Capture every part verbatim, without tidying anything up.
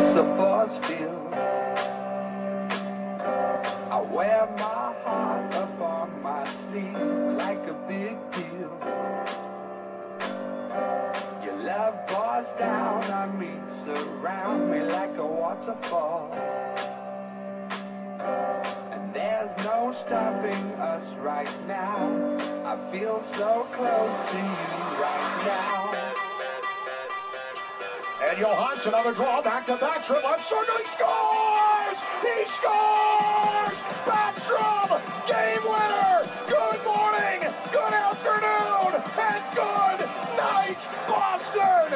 It's a force field. I wear my heart up on my sleeve like a big deal. Your love pours down on me, surround me like a waterfall. And there's no stopping us right now. I feel so close to you right now. And Johansson, another draw, back-to-back, Backstrom, circling, scores! He scores! Backstrom, game winner! Good morning, good afternoon, and good night, Boston!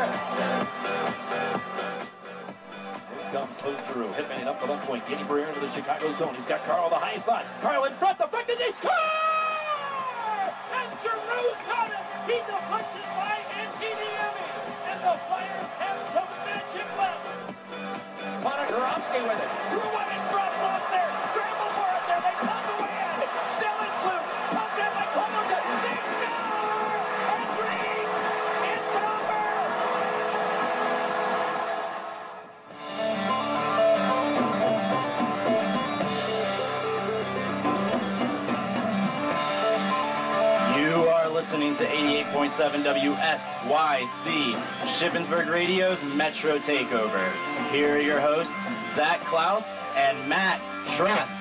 Here comes Code Drew, hitman up the left point, getting Briere into the Chicago zone. He's got Carl the high spot. Carl in front, deflected, he scores! And Drew's got it! He deflects it by Antiniemi, and the Flyers have some magic left. Monogorovsky with it. Drew one in front, off there. Scramble for it there. They pump away at it. Still it's loose. Pumped in by Columbus. They score! And Reed, it's over! You are listening to eighty-eight point seven W S Y C, Shippensburg Radio's Metro Takeover. Here are your hosts, Zach Clouse and Matt Trust.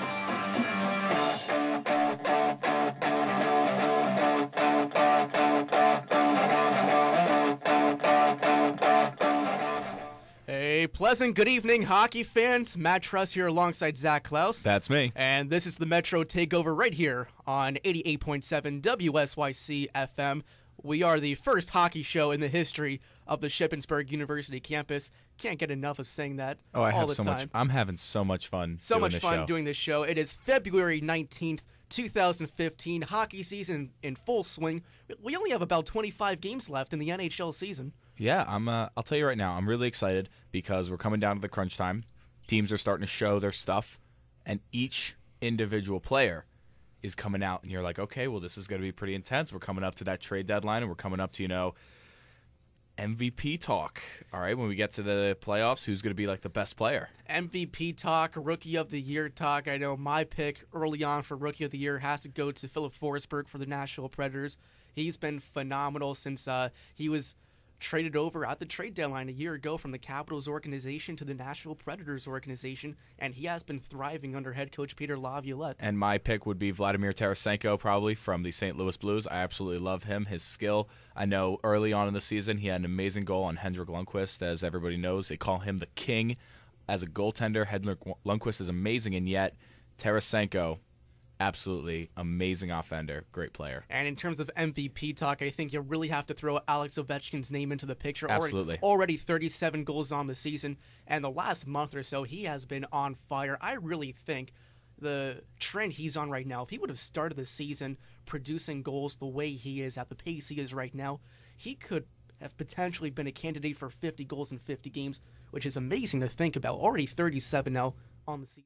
A pleasant good evening, hockey fans. Matt Trust here alongside Zach Clouse. That's me. And this is the Metro Takeover right here on eighty-eight point seven W S Y C F M. We are the first hockey show in the history of the Shippensburg University campus. Can't get enough of saying that Oh, I all have the so time. much. I'm having so much fun So doing much this fun show. doing this show. It is February nineteenth, two thousand fifteen. Hockey season in full swing. We only have about twenty-five games left in the N H L season. Yeah, I'm. Uh, I'll tell you right now, I'm really excited because we're coming down to the crunch time. Teams are starting to show their stuff, and each individual player is coming out, and you're like, okay, well, this is going to be pretty intense. We're coming up to that trade deadline, and we're coming up to, you know, M V P talk. All right, when we get to the playoffs, who's going to be like the best player? M V P talk, Rookie of the Year talk. I know my pick early on for Rookie of the Year has to go to Philip Forsberg for the Nashville Predators. He's been phenomenal since uh, he was traded over at the trade deadline a year ago from the Capitals organization to the Nashville Predators organization, and he has been thriving under head coach Peter Laviolette. And my pick would be Vladimir Tarasenko, probably from the Saint Louis Blues. I absolutely love him, his skill. I know early on in the season he had an amazing goal on Henrik Lundqvist. As everybody knows, they call him the king as a goaltender. Henrik Lundqvist is amazing, and yet Tarasenko, absolutely amazing offender, great player. And in terms of M V P talk, I think you really have to throw Alex Ovechkin's name into the picture. Absolutely. Already, already thirty-seven goals on the season, and the last month or so, he has been on fire. I really think the trend he's on right now, if he would have started the season producing goals the way he is, at the pace he is right now, he could have potentially been a candidate for fifty goals in fifty games, which is amazing to think about. Already thirty-seven now on the season.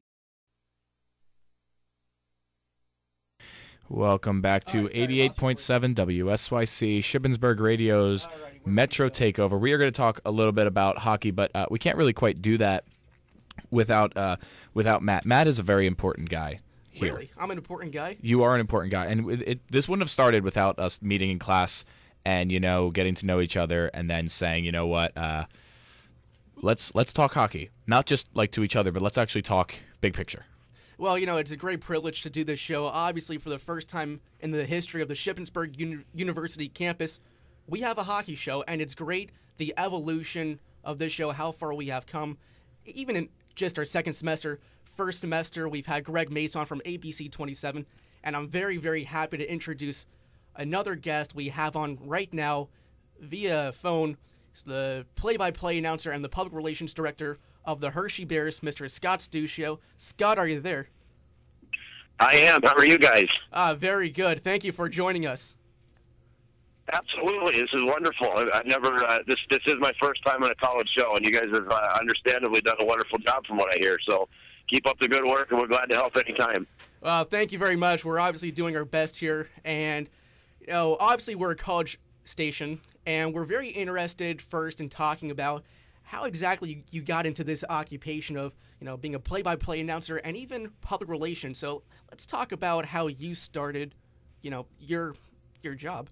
Welcome back to eighty-eight point seven W S Y C, Shippensburg Radio's Metro Takeover. We are going to talk a little bit about hockey, but uh, we can't really quite do that without uh, without Matt. Matt is a very important guy here. Really? I'm an important guy? You are an important guy, and it, it, this wouldn't have started without us meeting in class and, you know, getting to know each other and then saying, you know what, uh, let's let's talk hockey. Not just like to each other, but let's actually talk big picture. Well, you know, it's a great privilege to do this show. Obviously, for the first time in the history of the Shippensburg Uni- University campus, we have a hockey show, and it's great, the evolution of this show, how far we have come. Even in just our second semester, first semester, we've had Greg Mason from A B C twenty-seven, and I'm very, very happy to introduce another guest we have on right now via phone. It's the play-by-play announcer and the public relations director of the Hershey Bears, Mister Scott Stuccio. Scott, are you there? I am. How are you guys? Ah, very good. Thank you for joining us. Absolutely. This is wonderful. I- I've never, uh, this this is my first time on a college show, and you guys have uh, understandably done a wonderful job from what I hear. So keep up the good work, and we're glad to help anytime. Well, thank you very much. We're obviously doing our best here, and you know, obviously we're a college station, and we're very interested first in talking about how exactly you got into this occupation of, you know, being a play-by-play announcer and even public relations. So let's talk about how you started, you know, your your job.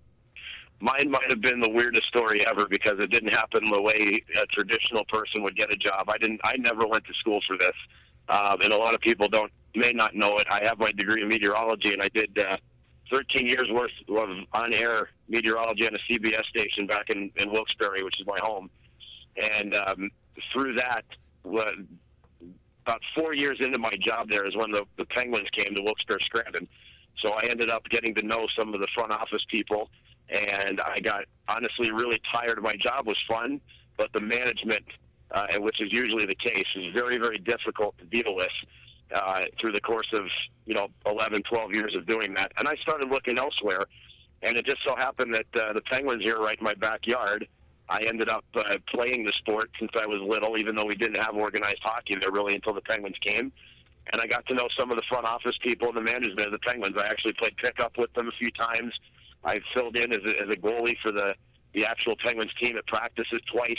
Mine might have been the weirdest story ever because it didn't happen the way a traditional person would get a job. I didn't. I never went to school for this, um, and a lot of people don't may not know it. I have my degree in meteorology, and I did uh, thirteen years worth of on-air meteorology on a C B S station back in, in Wilkes-Barre, which is my home. And um, through that, uh, about four years into my job there is when the, the Penguins came to Wilkes-Barre Scranton. So I ended up getting to know some of the front office people, and I got honestly really tired. My job was fun, but the management, uh, which is usually the case, is very, very difficult to deal with uh, through the course of, you know, eleven, twelve years of doing that. And I started looking elsewhere, and it just so happened that uh, the Penguins here right in my backyard, I ended up uh, playing the sport since I was little, even though we didn't have organized hockey there really until the Penguins came. And I got to know some of the front office people and the management of the Penguins. I actually played pickup with them a few times. I filled in as a, as a goalie for the, the actual Penguins team at practices twice,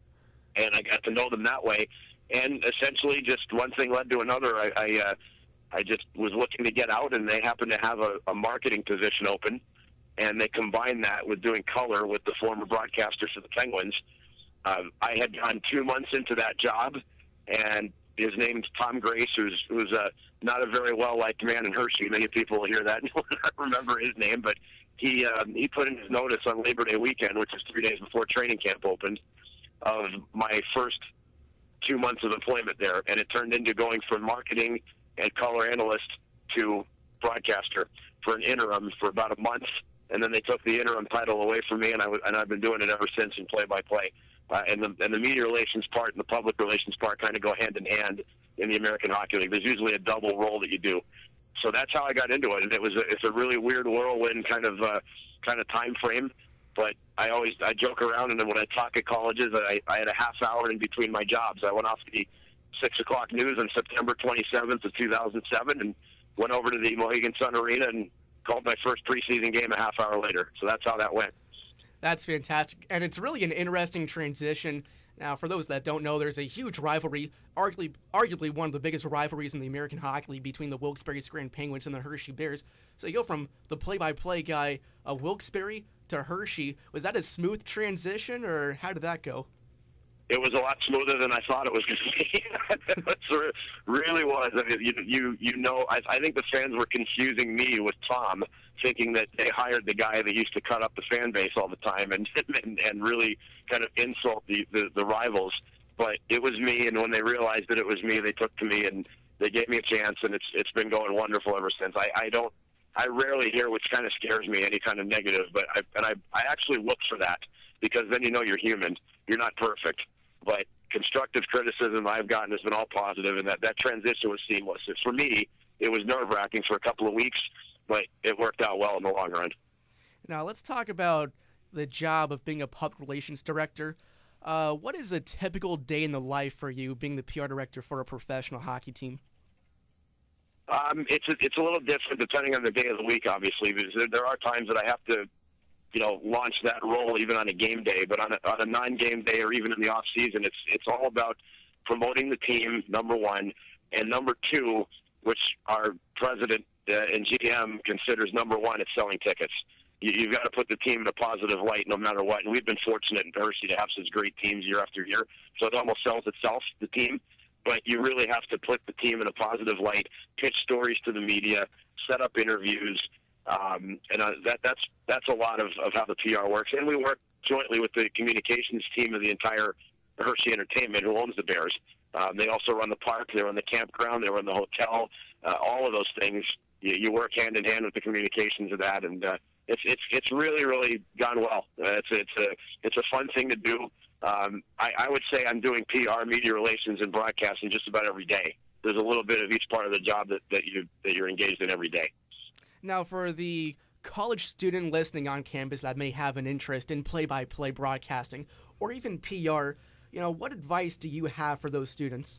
and I got to know them that way. And essentially just one thing led to another. I, I, uh, I just was looking to get out, and they happened to have a, a marketing position open, and they combined that with doing color with the former broadcaster for the Penguins. Um, I had gone two months into that job, and his name's Tom Grace, who's who's uh, not a very well-liked man in Hershey. Many people hear that and don't remember his name, but he um, he put in his notice on Labor Day weekend, which is three days before training camp opened, of my first two months of employment there, and it turned into going from marketing and color analyst to broadcaster for an interim for about a month, and then they took the interim title away from me, and, I w- and I've been doing it ever since in play-by-play. Uh, and, the, and the media relations part and the public relations part kind of go hand in hand in the American Hockey League. There's usually a double role that you do. So that's how I got into it, and it was a, it's a really weird whirlwind kind of uh, kind of time frame. But I always I joke around, and then when I talk at colleges, I, I had a half hour in between my jobs. I went off the six o'clock news on September twenty-seventh of two thousand seven, and went over to the Mohegan Sun Arena and called my first preseason game a half hour later. So that's how that went. That's fantastic, and it's really an interesting transition. Now, for those that don't know, there's a huge rivalry, arguably, arguably one of the biggest rivalries in the American Hockey League between the Wilkes-Barre Scranton Penguins and the Hershey Bears. So you go from the play-by-play guy of Wilkes-Barre to Hershey. Was that a smooth transition, or how did that go? It was a lot smoother than I thought it was going to be. It really was. I mean, you, you, you know, I, I think the fans were confusing me with Tom, thinking that they hired the guy that used to cut up the fan base all the time and and, and really kind of insult the, the, the rivals. But it was me, and when they realized that it was me, they took to me and they gave me a chance, and it's it's been going wonderful ever since. I, I don't, I rarely hear, which kind of scares me, any kind of negative, but I, and I, I actually look for that, because then you know you're human. You're not perfect. But constructive criticism I've gotten has been all positive, and that, that transition was seamless. For me, it was nerve-wracking for a couple of weeks, but it worked out well in the long run. Now, let's talk about the job of being a public relations director. Uh, what is a typical day in the life for you being the P R director for a professional hockey team? Um, it's, a, it's a little different depending on the day of the week, obviously, because there, there are times that I have to you know, launch that role even on a game day, but on a, on a non-game day or even in the off season, it's it's all about promoting the team, number one, and number two, which our president uh, and G M considers number one, it's selling tickets. You, you've got to put the team in a positive light no matter what, and we've been fortunate in Hershey to have such great teams year after year, so it almost sells itself, the team, but you really have to put the team in a positive light, pitch stories to the media, set up interviews. Um, and uh, that, that's that's a lot of, of how the P R works. And we work jointly with the communications team of the entire Hershey Entertainment, who owns the Bears. Um, they also run the park. They run the campground. They run the hotel. Uh, all of those things. You, you work hand in hand with the communications of that, and uh, it's it's it's really really gone well. Uh, it's it's a it's a fun thing to do. Um, I, I would say I'm doing P R, media relations, and broadcasting just about every day. There's a little bit of each part of the job that, that you that you're engaged in every day. Now, for the college student listening on campus that may have an interest in play-by-play broadcasting or even P R, you know, what advice do you have for those students?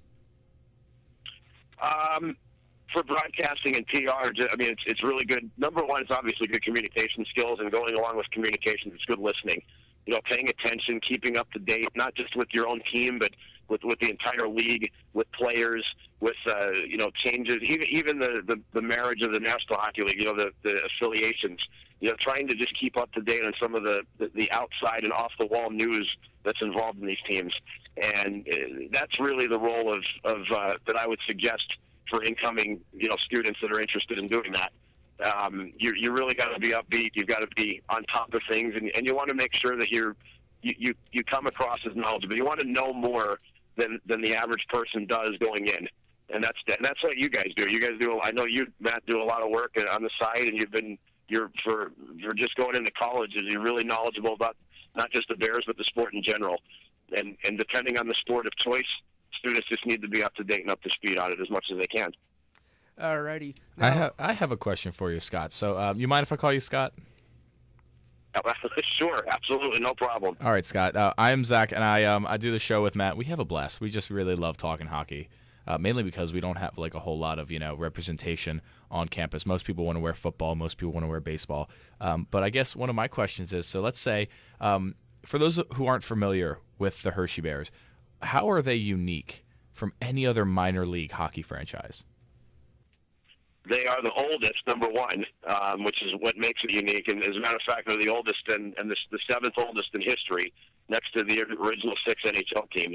Um, for broadcasting and P R, I mean, it's, it's really good. Number one, it's obviously good communication skills, and going along with communications, it's good listening. you know, paying attention, keeping up to date, not just with your own team, but with, with the entire league, with players, with, uh, you know, changes, even, even the, the, the marriage of the National Hockey League, you know, the, the affiliations, you know, trying to just keep up to date on some of the, the, the outside and off-the-wall news that's involved in these teams. And uh, that's really the role of, of uh, that I would suggest for incoming, you know, students that are interested in doing that. Um, you you really got to be upbeat. You've got to be on top of things, and, and you want to make sure that you're you, you you come across as knowledgeable. You want to know more than than the average person does going in, and that's and that's what you guys do. You guys do. I know you, Matt, do a lot of work on the side, and you've been you're for you're just going into college, and you're really knowledgeable about not just the Bears but the sport in general. And and depending on the sport of choice, students just need to be up to date and up to speed on it as much as they can. Alrighty. I Now, have I have a question for you, Scott. So, um, you mind if I call you Scott? Sure, absolutely, no problem. All right, Scott. Uh, I'm Zach, and I um I do the show with Matt. We have a blast. We just really love talking hockey, uh, mainly because we don't have like a whole lot of you know representation on campus. Most people want to wear football. Most people want to wear baseball. Um, but I guess one of my questions is: so let's say, um, for those who aren't familiar with the Hershey Bears, how are they unique from any other minor league hockey franchise? They are the oldest, number one, um, which is what makes it unique. And as a matter of fact, they're the oldest and, and the, the seventh oldest in history, next to the original six N H L teams.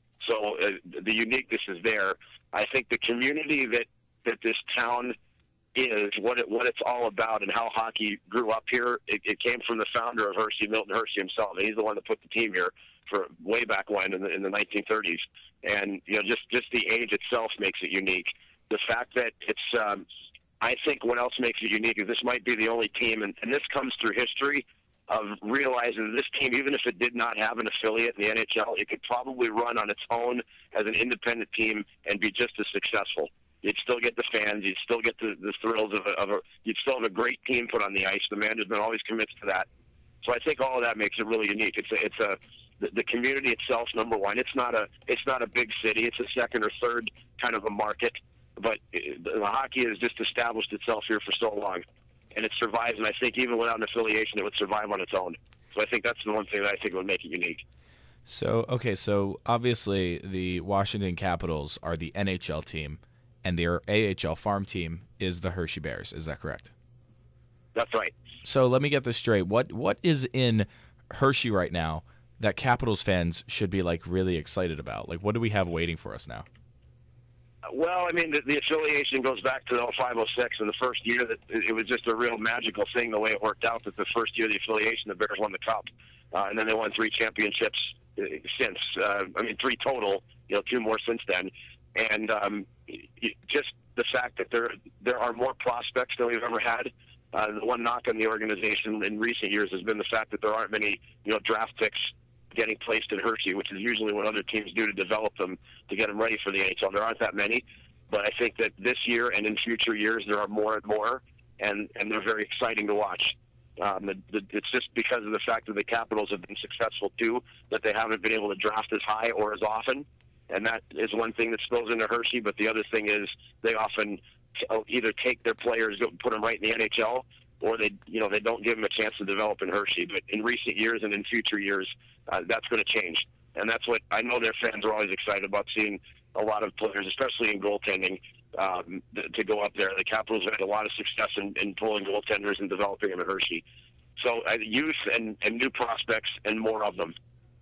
So uh, the uniqueness is there. I think the community that, that this town is, what it, what it's all about, and how hockey grew up here, it, it came from the founder of Hershey, Milton Hershey himself. And he's the one that put the team here for way back when in the, in the nineteen thirties. And you know, just just the age itself makes it unique. The fact that it's, um, I think what else makes it unique is this might be the only team, and, and this comes through history, of realizing that this team, even if it did not have an affiliate in the N H L, it could probably run on its own as an independent team and be just as successful. You'd still get the fans, you'd still get the, the thrills of a, of a, you'd still have a great team put on the ice. The management always commits to that. So I think all of that makes it really unique. It's a, it's a, the, the community itself, number one. It's not a, it's not a big city. It's a second or third kind of a market. But the hockey has just established itself here for so long, and it survives. And I think even without an affiliation, it would survive on its own. So I think that's the one thing that I think would make it unique. So, okay, so obviously the Washington Capitals are the N H L team, and their A H L farm team is the Hershey Bears. Is that correct? That's right. So let me get this straight. What What is in Hershey right now that Capitals fans should be, like, really excited about? Like, what do we have waiting for us now? Well, I mean, the, the affiliation goes back to oh five oh six, and the first year that it was just a real magical thing the way it worked out. That the first year of the affiliation, the Bears won the Cup, uh, and then they won three championships since. Uh, I mean, three total. You know, two more since then, and um, just the fact that there there are more prospects than we've ever had. Uh, the one knock on the organization in recent years has been the fact that there aren't many, you know, draft picks getting placed in Hershey, which is usually what other teams do to develop them, to get them ready for the N H L. There aren't that many, but I think that this year and in future years there are more and more, and, and they're very exciting to watch. Um, the, the, it's just because of the fact that the Capitals have been successful too, that they haven't been able to draft as high or as often, and that is one thing that spills into Hershey. But the other thing is they often either take their players, go put them right in the N H L, or they, you know, they don't give them a chance to develop in Hershey. But in recent years and in future years, uh, that's going to change. And that's what I know their fans are always excited about, seeing a lot of players, especially in goaltending, um, to go up there. The Capitals have had a lot of success in, in pulling goaltenders and developing them in Hershey. So uh, youth and, and new prospects and more of them.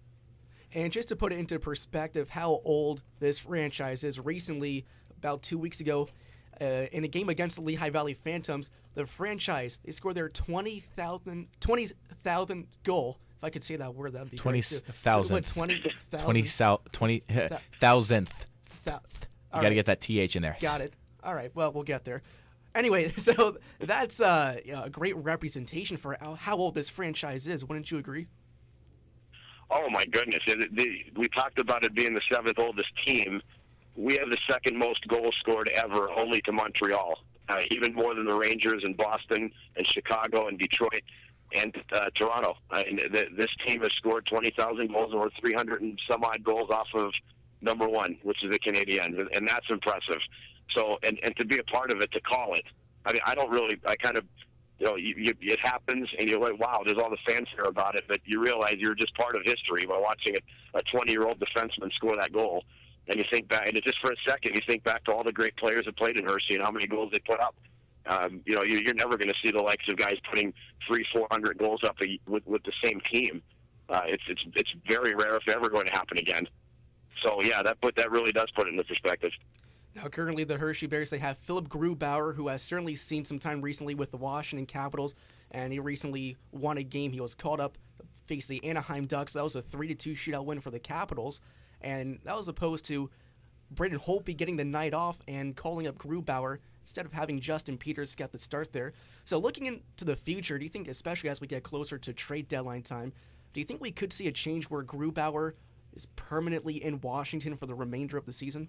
And just to put it into perspective how old this franchise is, recently, about two weeks ago, uh, in a game against the Lehigh Valley Phantoms, the franchise, they scored their twenty thousandth goal. If I could say that word, that would be twenty thousandth. twenty twenty thousandth. You got to get that T H in there. Got it. All right. Well, we'll get there. Anyway, so that's uh, you know, a great representation for how, how old this franchise is. Wouldn't you agree? Oh, my goodness. It, the, we talked about it being the seventh oldest team. We have the second most goals scored ever, only to Montreal, uh, even more than the Rangers and Boston and Chicago and Detroit and uh, Toronto. Uh, and th- this team has scored twenty thousand goals and over three hundred and some odd goals off of number one, which is the Canadiens, and, and that's impressive. So, and, and to be a part of it, to call it, I mean, I don't really, I kind of, you know, you, you, it happens, and you're like, wow, there's all the fanfare about it, but you realize you're just part of history by watching a twenty-year-old defenseman score that goal. And you think back, and just for a second, you think back to all the great players that played in Hershey and how many goals they put up. Um, you know, you're never going to see the likes of guys putting three, four hundred goals up a, with with the same team. Uh, it's it's it's very rare if ever going to happen again. So yeah, that put that really does put it into perspective. Now, currently, the Hershey Bears, they have Philip Grubauer, who has certainly seen some time recently with the Washington Capitals, and he recently won a game. He was called up to face the Anaheim Ducks. That was a three to two shootout win for the Capitals, and that was opposed to Braden Holtby getting the night off and calling up Grubauer instead of having Justin Peters get the start there. So looking into the future, do you think, especially as we get closer to trade deadline time, do you think we could see a change where Grubauer is permanently in Washington for the remainder of the season?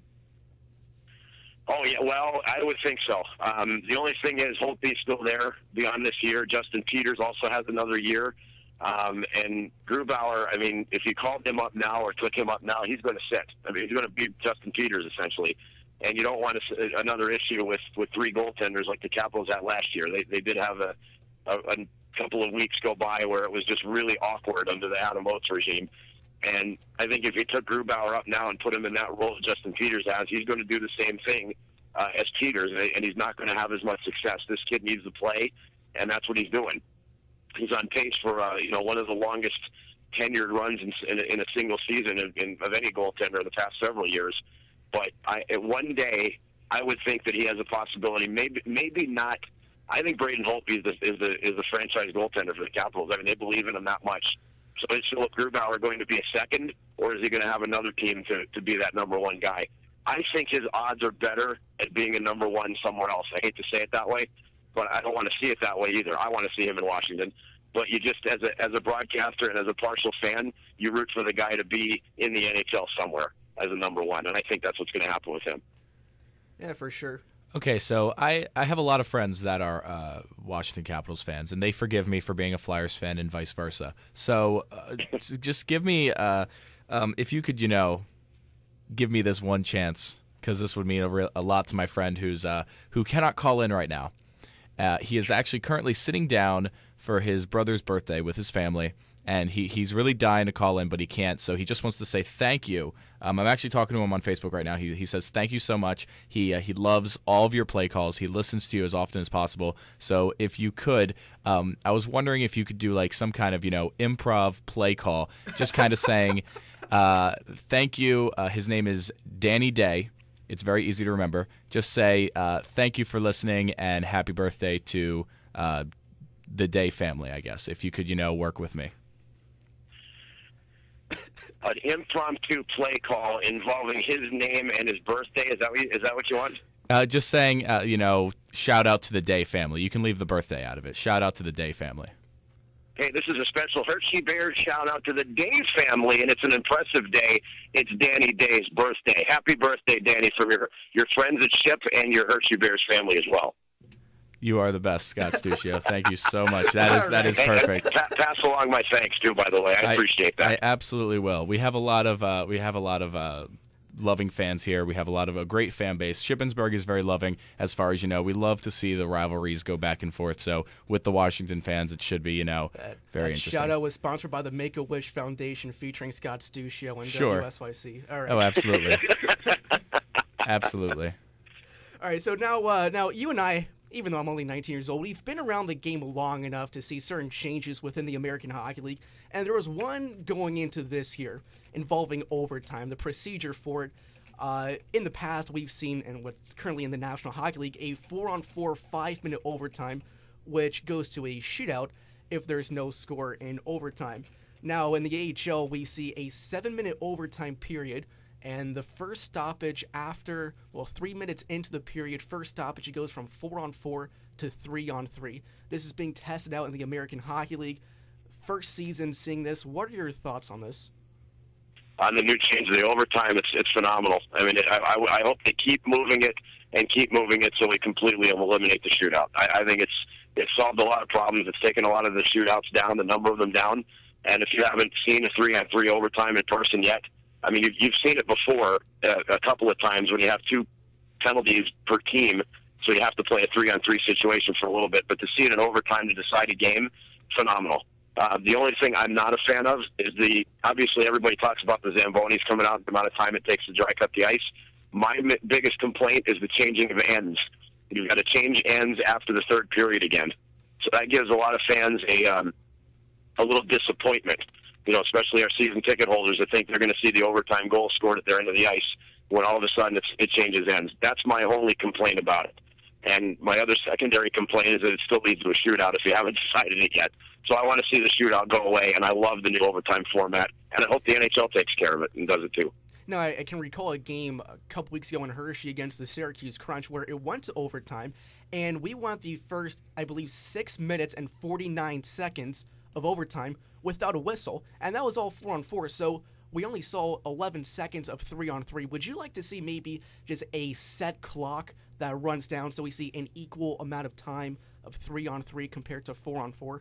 Oh, yeah, well, I would think so. Um, the only thing is Holtby's still there beyond this year. Justin Peters also has another year. Um, and Grubauer, I mean, if you called him up now or took him up now, he's going to sit. I mean, he's going to beat Justin Peters, essentially. And you don't want to, another issue with, with three goaltenders like the Capitals had last year. They they did have a, a, a couple of weeks go by where it was just really awkward under the Adam Oates regime. And I think if you took Grubauer up now and put him in that role that Justin Peters has, he's going to do the same thing uh, as Peters, and he's not going to have as much success. This kid needs to play, and that's what he's doing. He's on pace for uh, you know one of the longest tenured runs in, in, a, in a single season of, in, of any goaltender in the past several years. But I, one day, I would think that he has a possibility. Maybe, maybe not. I think Braden Holtby is the, is the is the franchise goaltender for the Capitals. I mean, they believe in him that much. So is Philip Grubauer going to be a second, or is he going to have another team to, to be that number one guy? I think his odds are better at being a number one somewhere else. I hate to say it that way, but I don't want to see it that way either. I want to see him in Washington. But you just, as a as a broadcaster and as a partial fan, you root for the guy to be in the N H L somewhere as a number one, and I think that's what's going to happen with him. Yeah, for sure. Okay, so I, I have a lot of friends that are uh, Washington Capitals fans, and they forgive me for being a Flyers fan and vice versa. So uh, just give me, uh, um, if you could, you know, give me this one chance, because this would mean a, re- a lot to my friend who's uh, who cannot call in right now. Uh, he is actually currently sitting down for his brother's birthday with his family, and he, he's really dying to call in, but he can't, so he just wants to say thank you. Um, I'm actually talking to him on Facebook right now. He he says thank you so much. He uh, he loves all of your play calls. He listens to you as often as possible. So if you could, um, I was wondering if you could do like some kind of, you know, improv play call, just kind of saying uh, thank you. Uh, his name is Danny Day. It's very easy to remember. Just say uh, thank you for listening and happy birthday to uh, the Day family, I guess, if you could, you know, work with me. An impromptu play call involving his name and his birthday. Is that what you, is that what you want? Uh, just saying, uh, you know, shout out to the Day family. You can leave the birthday out of it. Shout out to the Day family. Hey, this is a special Hershey Bears shout out to the Day family, and it's an impressive day. It's Danny Day's birthday. Happy birthday, Danny, from your your friends at Ship and your Hershey Bears family as well. You are the best, Scott Stuccio. Thank you so much. That is that is perfect. And, and pass along my thanks too, by the way. I, I appreciate that. I absolutely will. We have a lot of uh, we have a lot of uh, loving fans here. We have a lot of a great fan base. Shippensburg is very loving, as far as you know. We love to see the rivalries go back and forth. So with the Washington fans, it should be, you know, that, very that interesting. Shout out was sponsored by the Make a Wish Foundation, featuring Scott Stuccio and sure. W S Y C. All right. Oh, absolutely, absolutely. All right. So now, uh, now you and I. Even though I'm only nineteen years old, we've been around the game long enough to see certain changes within the American Hockey League, and there was one going into this year involving overtime, the procedure for it. Uh, in the past, we've seen, and what's currently in the National Hockey League, a four-on-four five-minute overtime, which goes to a shootout if there's no score in overtime. Now, in the A H L, we see a seven-minute overtime period, and the first stoppage after, well, three minutes into the period, first stoppage, it goes from four on four to three on three. This is being tested out in the American Hockey League. First season seeing this. What are your thoughts on this? On the new change of the overtime, it's it's phenomenal. I mean, it, I, I, I hope they keep moving it and keep moving it so we completely eliminate the shootout. I, I think it's it's solved a lot of problems. It's taken a lot of the shootouts down, the number of them down. And if you haven't seen a three-on-three overtime in person yet, I mean, you've, you've seen it before uh, a couple of times when you have two penalties per team so you have to play a three-on-three situation for a little bit. But to see it in overtime to decide a game, phenomenal. Uh, the only thing I'm not a fan of is the, obviously everybody talks about the Zambonis coming out, the amount of time it takes to dry cut the ice. My m- biggest complaint is the changing of ends. You've got to change ends after the third period again. So that gives a lot of fans a um, a little disappointment, you know, especially our season ticket holders that think they're going to see the overtime goal scored at their end of the ice when all of a sudden it's, it changes ends. That's my only complaint about it. And my other secondary complaint is that it still leads to a shootout if you haven't decided it yet. So I want to see the shootout go away, and I love the new overtime format, and I hope the N H L takes care of it and does it too. No, I, I can recall a game a couple weeks ago in Hershey against the Syracuse Crunch where it went to overtime, and we went the first, I believe, six minutes and forty-nine seconds of overtime without a whistle, and that was all four on four. So we only saw eleven seconds of three on three. Would you like to see maybe just a set clock that runs down so we see an equal amount of time of three on three compared to four on four?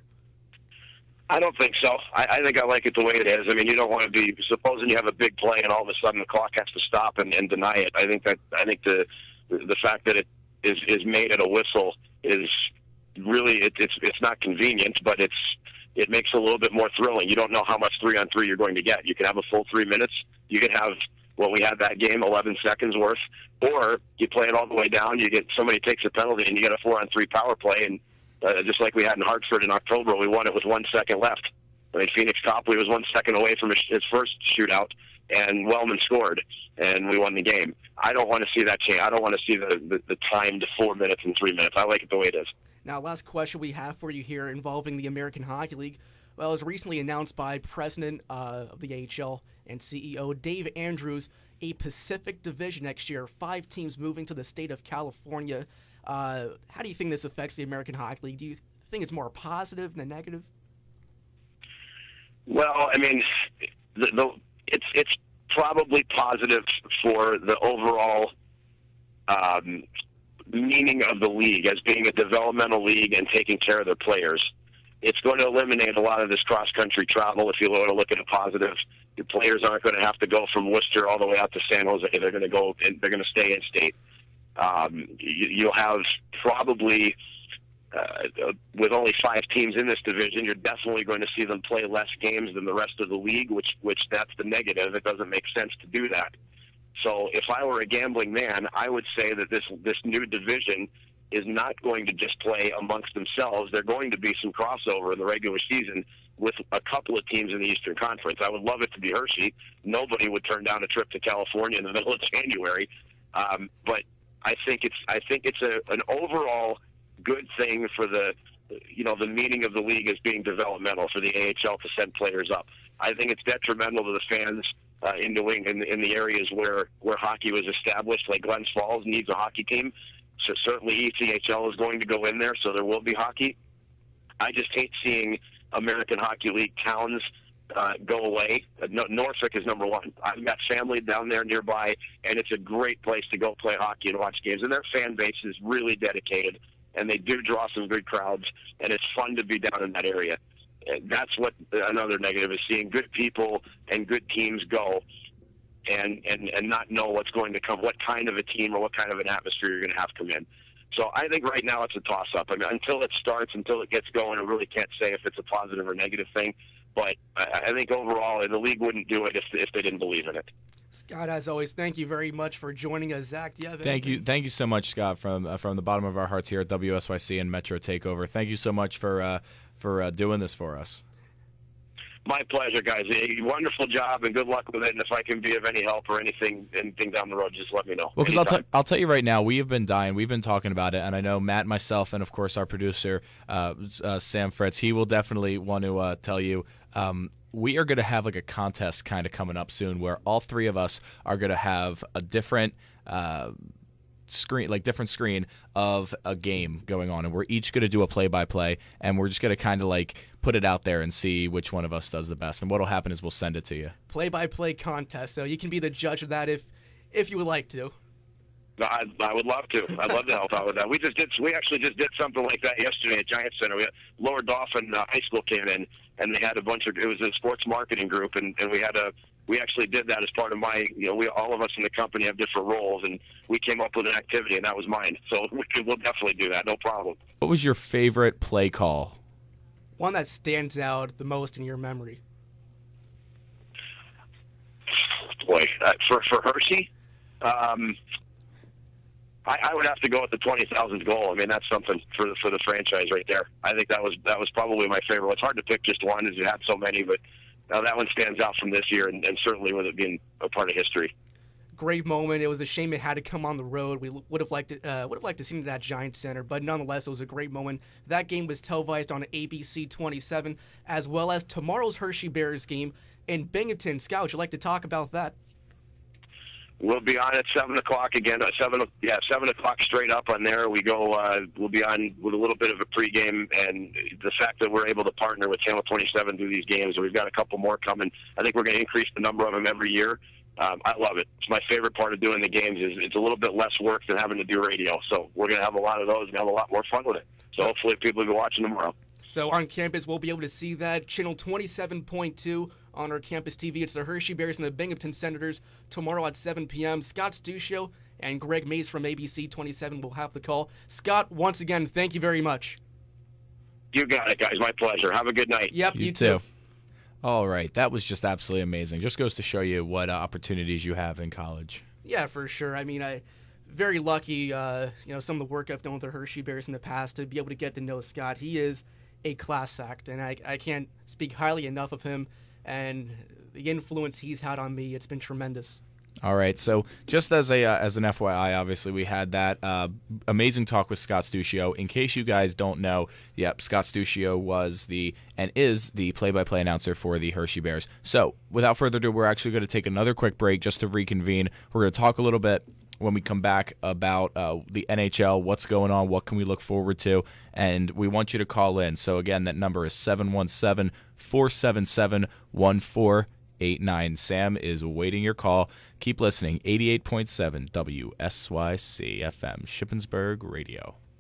I don't think so. I, I think I like it the way it is. I mean, you don't want to be supposing you have a big play and all of a sudden the clock has to stop and, and deny it. I think that I think the the fact that it is is made at a whistle is really it, it's it's not convenient, but it's it makes it a little bit more thrilling. You don't know how much three on three you're going to get. You can have a full three minutes. You can have what we had that game, eleven seconds worth, or you play it all the way down. You get somebody takes a penalty and you get a four on three power play, and uh, just like we had in Hartford in October, we won it with one second left. I mean, Phoenix Copley was one second away from his, his first shootout, and Wellman scored, and we won the game. I don't want to see that change. I don't want to see the, the, the time to four minutes and three minutes. I like it the way it is. Now, last question we have for you here involving the American Hockey League. Well, it was recently announced by President uh, of the A H L and C E O Dave Andrews, a Pacific Division next year, five teams moving to the state of California. Uh, how do you think this affects the American Hockey League? Do you think it's more positive than negative? Well, I mean, the, the, it's it's probably positive for the overall um, meaning of the league as being a developmental league and taking care of their players. It's going to eliminate a lot of this cross-country travel. If you want to look at a positive, your players aren't going to have to go from Worcester all the way out to San Jose. They're going to go. They're going to stay in state. Um, you, you'll have probably. Uh, with only five teams in this division, you're definitely going to see them play less games than the rest of the league, which which that's the negative. It doesn't make sense to do that. So if I were a gambling man, I would say that this this new division is not going to just play amongst themselves. There's going to be some crossover in the regular season with a couple of teams in the Eastern Conference. I would love it to be Hershey. Nobody would turn down a trip to California in the middle of January. Um, but I think it's I think it's a, an overall good thing for the, you know, the meaning of the league as being developmental for the A H L to send players up. I think it's detrimental to the fans uh, in New England in the areas where, where hockey was established, like Glens Falls needs a hockey team. So certainly E C H L is going to go in there, so there will be hockey. I just hate seeing American Hockey League towns uh, go away. Uh, Norfolk is number one. I've got family down there nearby, and it's a great place to go play hockey and watch games. And their fan base is really dedicated, and they do draw some good crowds, and it's fun to be down in that area. And that's what another negative is, seeing good people and good teams go and, and, and not know what's going to come, what kind of a team or what kind of an atmosphere you're going to have come in. So I think right now it's a toss-up. I mean, until it starts, until it gets going, I really can't say if it's a positive or negative thing. But I, I think overall the league wouldn't do it if, if they didn't believe in it. Scott, as always, thank you very much for joining us. Zach, do you have Thank anything? you, thank you so much, Scott, from uh, from the bottom of our hearts here at W S Y C and Metro Takeover. Thank you so much for uh, for uh, doing this for us. My pleasure, guys. A wonderful job, and good luck with it. And if I can be of any help or anything, anything down the road, just let me know. Well, because I'll, Anytime. t- I'll tell you right now, we have been dying. We've been talking about it, and I know Matt, myself, and of course our producer, uh, uh, Sam Fritz, he will definitely want to uh, tell you. Um, we are going to have like a contest kind of coming up soon where all three of us are going to have a different uh, screen, like different screen of a game going on, and we're each going to do a play-by-play, and we're just going to kind of like put it out there and see which one of us does the best. And what will happen is we'll send it to you. Play-by-play contest, so you can be the judge of that if if you would like to. I, I would love to. I'd love to help out with that. We just did. We actually just did something like that yesterday at Giant Center. We had Lower Dauphin uh, High School came in, and they had a bunch of. It was a sports marketing group, and, and we had a, we actually did that as part of my, you know, we all of us in the company have different roles, and we came up with an activity, and that was mine. So we could, we'll definitely do that, no problem. What was your favorite play call? One that stands out the most in your memory. Boy, uh, for for Hershey, um, I, I would have to go with the twenty thousandth goal. I mean, that's something for the, for the franchise right there. I think that was that was probably my favorite. It's hard to pick just one, as you had so many, but uh, that one stands out from this year, and, and certainly with it being a part of history. Great moment. It was a shame it had to come on the road. We would have liked it. Uh, would have liked to see it at Giant Center, but nonetheless, it was a great moment. That game was televised on A B C twenty-seven, as well as tomorrow's Hershey Bears game in Binghamton. Scott, would you like to talk about that? We'll be on at seven o'clock again. Uh, seven, yeah, seven o'clock straight up on there. We go. Uh, we'll be on with a little bit of a pregame, and the fact that we're able to partner with Channel twenty-seven through these games, we've got a couple more coming. I think we're going to increase the number of them every year. Um, I love it. It's my favorite part of doing the games. Is it's a little bit less work than having to do radio. So we're going to have a lot of those and have a lot more fun with it. So hopefully people will be watching tomorrow. So on campus, we'll be able to see that. Channel twenty-seven point two on our campus T V. It's the Hershey Bears and the Binghamton Senators tomorrow at seven p.m. Scott Stuccio and Greg Mays from A B C twenty-seven will have the call. Scott, once again, thank you very much. You got it, guys. My pleasure. Have a good night. Yep, You, you, too. All right. That was just absolutely amazing. Just goes to show you what uh, opportunities you have in college. Yeah, for sure. I mean, I very lucky, uh, you know, some of the work I've done with the Hershey Bears in the past to be able to get to know Scott. He is a class act, and I, I can't speak highly enough of him and the influence he's had on me. It's been tremendous. All right, so just as a uh, as an F Y I, obviously we had that uh, amazing talk with Scott Stuccio. In case you guys don't know, yep, Scott Stuccio was the and is the play-by-play announcer for the Hershey Bears. So without further ado, we're actually going to take another quick break just to reconvene. We're going to talk a little bit when we come back about uh, the N H L, what's going on, what can we look forward to, and we want you to call in. So again, that number is seven one seven, four seven seven, one four eight nine. Sam is awaiting your call. Keep listening. eighty-eight point seven W S Y C F M, Shippensburg Radio.